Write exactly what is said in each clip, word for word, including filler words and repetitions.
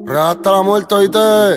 Real hasta la muerte, oíste.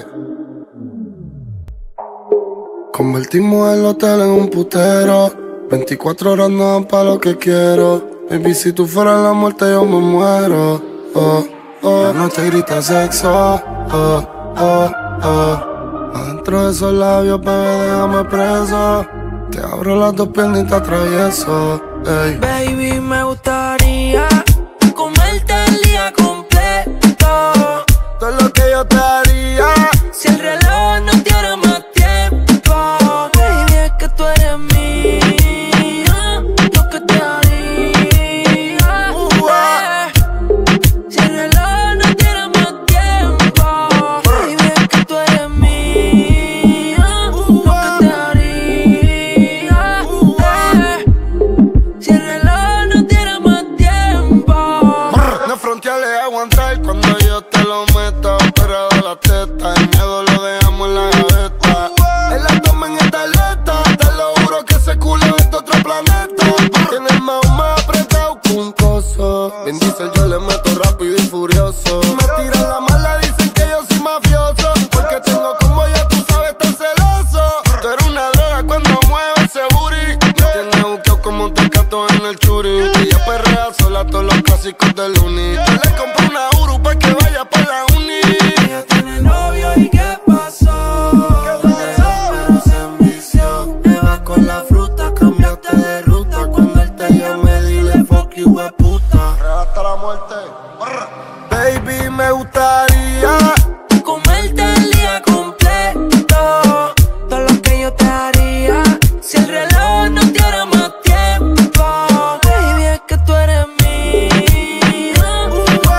Convertimos el hotel en un putero. veinticuatro horas no dan pa' lo que quiero. Baby, si tú fueras la muerte yo me muero. Oh, oh. La noche grita sexo. Oh, oh, oh. Adentro de esos labios, bebé, déjame preso. Te abro las dos piernas y te atravieso. Ey. Baby, me gustaría comerte el día completo. Todo lo que yo te haría si el reloj no tiene más tiempo. Baby, es que tú eres mía. Lo que te haría uh, eh. si el reloj no tiene más tiempo. Baby, es que tú eres mía. Lo que te haría uh, eh. si el reloj no tiene más tiempo. No fronteales aguantar cuando yo te lo meto. Pero de la teta, el miedo lo dejamos en la gaveta. En la toma en esta alerta, te lo juro que ese culo es de otro planeta. Tiene el mao más apretado que un coso. Vin Diesel yo le meto rápido y furioso. Me tiran la mala, dicen que yo soy mafioso. Porque tengo como ya tú sabes tan celoso. Tú eres una droga cuando mueves ese booty. Me tienes buqueado como un tecato en el churi. Ella perrea sola todos los clásicos del uni. Yo le compré una Uru pa' que vaya pa' la uni. Ella tiene novio y ¿qué pasó? Pero se envició. Me vas con la fruta, cambiaste de ruta. Cuando él te llame dile fuck you, hueputa. Hasta la muerte. Baby, me gustaría comerte el día completo. Todo lo que yo te haría si el reloj no tiene más tiempo. Baby, es que tú eres mía. Lo que te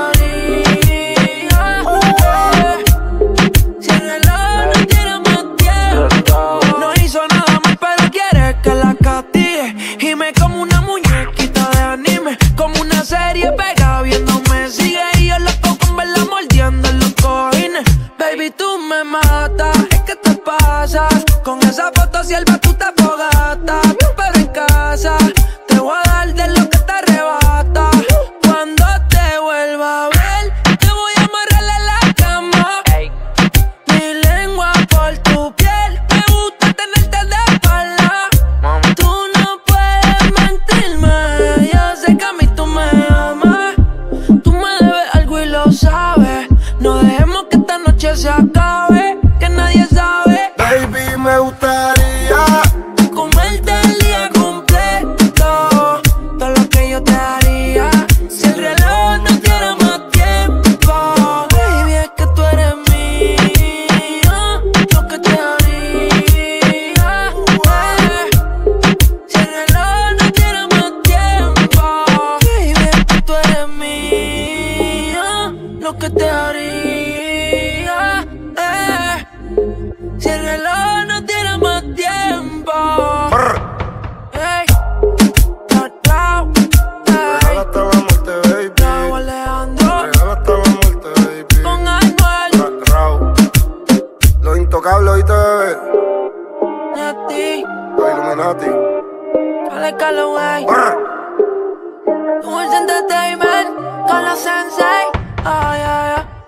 haría uh, si el reloj no tiene más tiempo. No hizo nada más pero quiere que la castigue. Y me como una muñequita de anime. Como una serie pega viéndome sigue. Y yo loco con verla mordiendo en los cojines. Baby, tú me matas, es que te pasa. Con esa foto sierva tú te fogatas. Pero en casa te voy a dar de lo que te arrebata. Cuando te vuelva a ver te voy a amarrarle la cama. Mi lengua por tu piel, me gusta tenerte de espalda. Tú no puedes mentirme, yo sé que a mí tú me amas. Tú me debes algo y lo sabes. No dejemos que esta noche se acabe, que nadie sabe. Baby, me gustaría comerte el día completo. Todo lo que yo te haría si el reloj no tiene más tiempo. Baby, es que tú eres mía. Lo que te haría uh, si el reloj no tiene más tiempo. Baby, es que tú eres mía. Lo que te haría eh. si el reloj no tiene más tiempo. Ey, no, no, Real ey. hasta la muerte, baby. Raúl Alejandro Real hasta la muerte, baby. con Anuel, Ra- Raúl. Los intocables, oíste, bebé. Nati, Los Illuminati. Alex Calloway, Brr. Tools Entertainment con la Sensei. Oh, yeah, yeah.